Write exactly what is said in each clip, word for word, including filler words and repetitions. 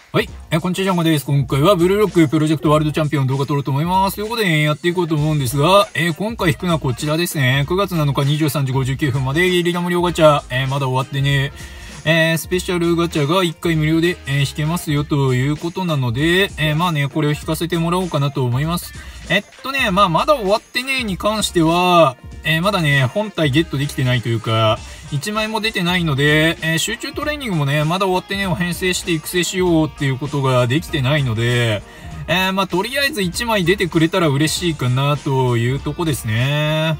はい。えー、こんにちは、ジャンゴです。今回はブルーロックプロジェクトワールドチャンピオン動画撮ろうと思います。ということで、ね、やっていこうと思うんですが、えー、今回引くのはこちらですね。くがつなのかにじゅうさんじごじゅうきゅうふんまでゲリラ無料ガチャ、えー、まだ終わってね、えー、スペシャルガチャがいっかい無料で、えー、引けますよということなので、えー、まあね、これを引かせてもらおうかなと思います。えっとね、まあまだ終わってねに関しては、えー、まだね、本体ゲットできてないというか、いちまいも出てないので、えー、集中トレーニングもね、まだ終わってねを編成して育成しようっていうことができてないので、えー、まあとりあえずいちまい出てくれたら嬉しいかなというとこですね。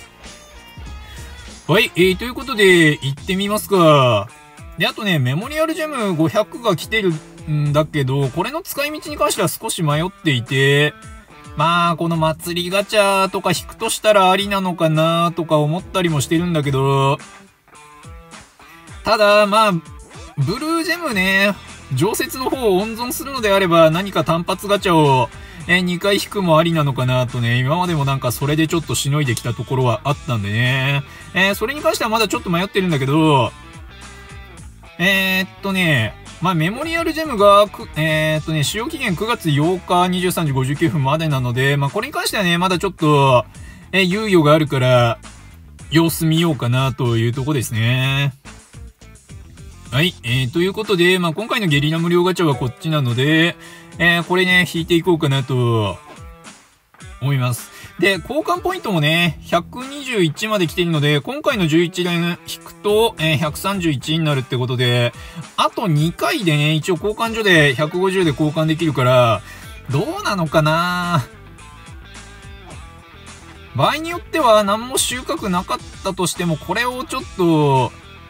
はい、えー、ということで、行ってみますか。で、あとね、メモリアルジェムごひゃくが来てるんだけど、これの使い道に関しては少し迷っていて、まあ、この祭りガチャとか引くとしたらありなのかなとか思ったりもしてるんだけど、ただ、まあ、ブルージェムね、常設の方を温存するのであれば何か単発ガチャを、えー、にかい引くもありなのかなとね、今までもなんかそれでちょっとしのいできたところはあったんでね。えー、それに関してはまだちょっと迷ってるんだけど、えー、っとね、まあ、メモリアルジェムが、えー、っとね、使用期限くがつようかにじゅうさんじごじゅうきゅうふんまでなので、まあ、これに関してはね、まだちょっと、えー、猶予があるから、様子見ようかなというとこですね。はい。えー、ということで、まあ、今回のゲリラ無料ガチャはこっちなので、えー、これね、引いていこうかなと、思います。で、交換ポイントもね、ひゃくにじゅういちまで来ているので、今回のじゅういち連引くと、えー、ひゃくさんじゅういちになるってことで、あとにかいでね、一応交換所でひゃくごじゅうで交換できるから、どうなのかな。場合によっては何も収穫なかったとしても、これをちょっと、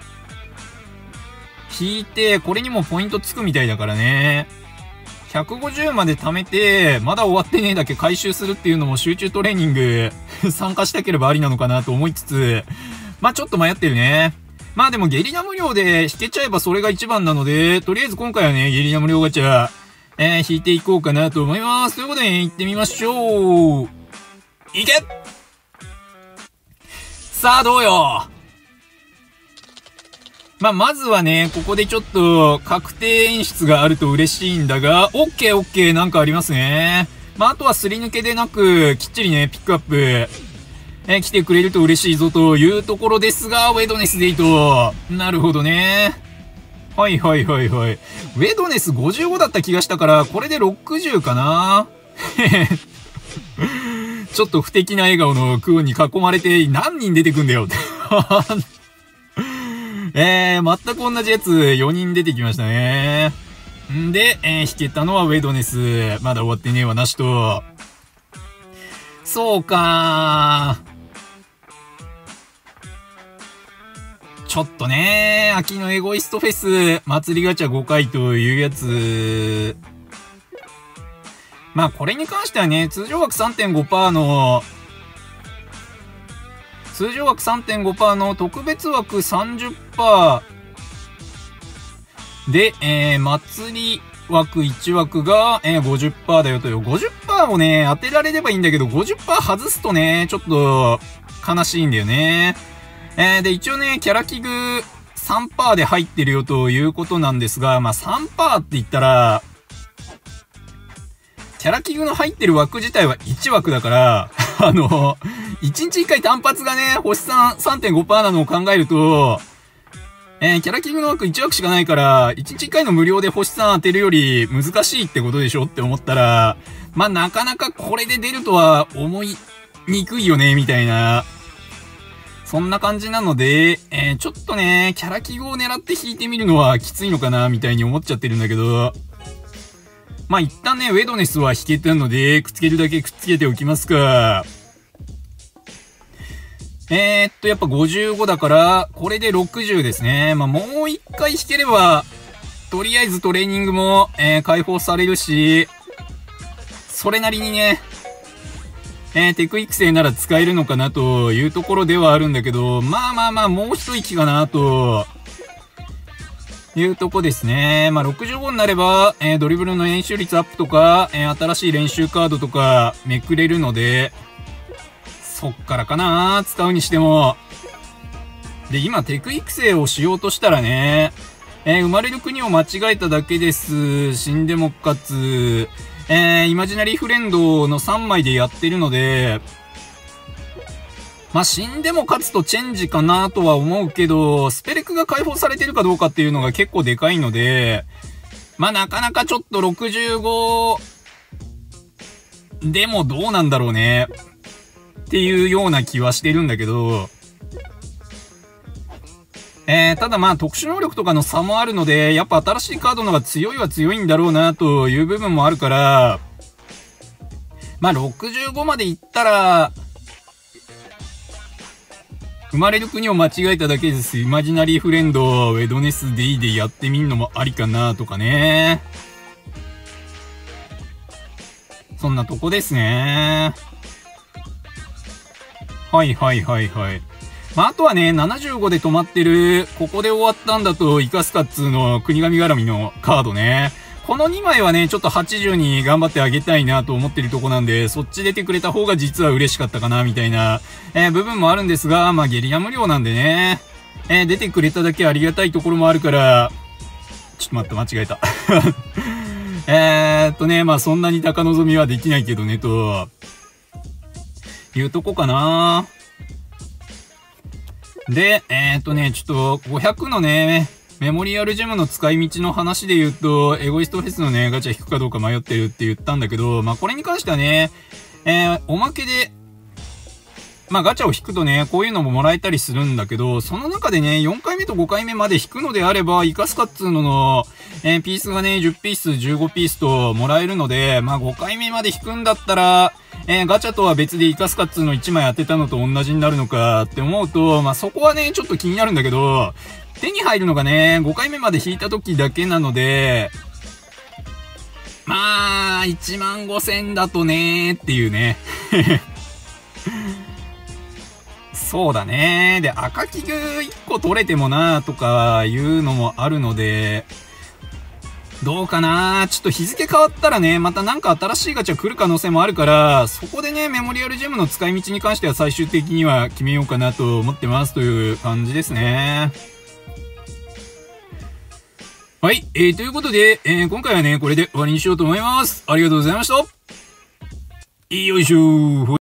引いて、これにもポイントつくみたいだからね。ひゃくごじゅうまで貯めて、まだ終わってねえだけ回収するっていうのも集中トレーニング参加したければありなのかなと思いつつ、まあちょっと迷ってるね。まあでもゲリラ無料で引けちゃえばそれが一番なので、とりあえず今回はね、ゲリラ無料ガチャ、えー、引いていこうかなと思います。ということで、ね、行ってみましょう。いけ！さあどうよ。まあ、まずはね、ここでちょっと確定演出があると嬉しいんだが、オッケーオッケーなんかありますね。まあ、あとはすり抜けでなく、きっちりね、ピックアップ、えー、来てくれると嬉しいぞというところですが、ウェドネスでいいと。なるほどね。はいはいはいはい。ウェドネスごじゅうごだった気がしたから、これでろくじゅうかなちょっと不敵な笑顔のクオンに囲まれて何人出てくんだよって。えー、全く同じやつよにん出てきましたね。んで、えー、引けたのはウェドネス。まだ終わってねえわなしと。そうかー。ちょっとねー、秋のエゴイストフェス、祭りガチャごかいというやつ。まあこれに関してはね、通常枠 さんてんごパーセント の、通常枠 さんてんごパーセント の特別枠 さんじゅっパーセント で、えー、祭り枠いち枠が、えー、ごじゅっパーセント だよという。ごじゅっパーセント をね、当てられればいいんだけど、ごじゅっパーセント 外すとね、ちょっと悲しいんだよね。えー、で、一応ね、キャラ器具 さんパーセント で入ってるよということなんですが、まあ さんパーセント って言ったら、キャラ器具の入ってる枠自体はいち枠だから、あの、いちにちいっかい単発がね、星さん さんてんごパーセント なのを考えると、えー、キャラキングの枠いち枠しかないから、いちにちいっかいの無料で星さん当てるより難しいってことでしょって思ったら、まあ、なかなかこれで出るとは思いにくいよね、みたいな。そんな感じなので、えー、ちょっとね、キャラ器具を狙って引いてみるのはきついのかな、みたいに思っちゃってるんだけど、まあ、一旦ね、ウェドネスは引けたので、くっつけるだけくっつけておきますか。えー、っと、やっぱごじゅうごだから、これでろくじゅうですね。まあ、もう一回引ければ、とりあえずトレーニングも、えー、解放されるし、それなりにね、えー、テク育成なら使えるのかなというところではあるんだけど、まあまあまあ、もう一息かなと、いうとこですね。まあ、ろくじゅうごになれば、えー、ドリブルの練習率アップとか、えー、新しい練習カードとか、めくれるので、そっからかな使うにしても。で、今、テク育成をしようとしたらね、 えー、生まれる国を間違えただけです。死んでも勝つ。えー、イマジナリーフレンドのさんまいでやってるので、まあ、死んでも勝つとチェンジかなとは思うけど、スペレクが解放されてるかどうかっていうのが結構でかいので、まあ、なかなかちょっとろくじゅうごでもどうなんだろうね。っていうような気はしてるんだけど、えー、ただまあ特殊能力とかの差もあるので、やっぱ新しいカードの方が強いは強いんだろうなという部分もあるから、まあろくじゅうごまでいったら、生まれる国を間違えただけです。イマジナリーフレンド、ウェドネスデイでやってみんのもありかなとかね。そんなとこですね。はいはいはいはい。まあ、あとはね、ななじゅうごで止まってる、ここで終わったんだと生かすかっつうの国神絡みのカードね。このにまいはね、ちょっとはちじゅうに頑張ってあげたいなと思ってるとこなんで、そっち出てくれた方が実は嬉しかったかな、みたいな、えー、部分もあるんですが、まあ、ゲリラ無料なんでね、えー、出てくれただけありがたいところもあるから、ちょっと待って、間違えた。えっとね、まあ、そんなに高望みはできないけどね、と、いうとこかな。で、えー、っとね、ちょっとごひゃくのね、メモリアルジェムの使い道の話で言うと、エゴイストフェスのね、ガチャ引くかどうか迷ってるって言ったんだけど、まあこれに関してはね、えー、おまけで、まあガチャを引くとね、こういうのももらえたりするんだけど、その中でね、よんかいめとごかいめまで引くのであれば、イカスカっつうのの、えー、ピースがね、じゅうピース、じゅうごピースともらえるので、まあごかいめまで引くんだったら、えー、ガチャとは別でイカスカっつうのいちまい当てたのと同じになるのかって思うと、まあそこはね、ちょっと気になるんだけど、手に入るのがね、ごかいめまで引いた時だけなので、まあ、いちまんごせんだとねーっていうね。そうだね。で、赤器具いっこ取れてもなーとかいうのもあるので、どうかな、ちょっと日付変わったらね、またなんか新しいガチャ来る可能性もあるから、そこでね、メモリアルジェムの使い道に関しては最終的には決めようかなと思ってますという感じですね。はい、えー、ということで、えー、今回はね、これで終わりにしようと思います。ありがとうございました。よいしょー。